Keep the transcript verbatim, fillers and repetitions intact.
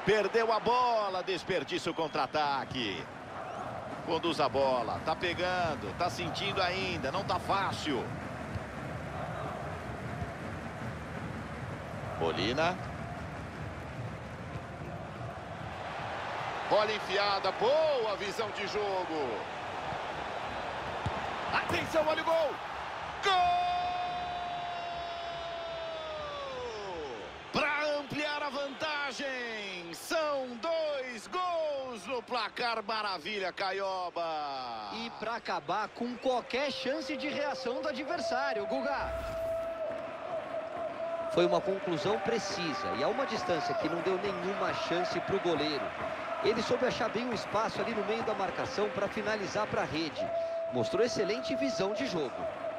Perdeu a bola, desperdício contra-ataque. Conduz a bola, tá pegando, tá sentindo ainda, não tá fácil. Molina. Bola enfiada, boa visão de jogo. Atenção, olha o gol. Gol! Para ampliar a vantagem, são dois gols no placar. Maravilha, Caioba. E para acabar com qualquer chance de reação do adversário, Guga. Foi uma conclusão precisa e a uma distância que não deu nenhuma chance para o goleiro. Ele soube achar bem um espaço ali no meio da marcação para finalizar para a rede. Mostrou excelente visão de jogo.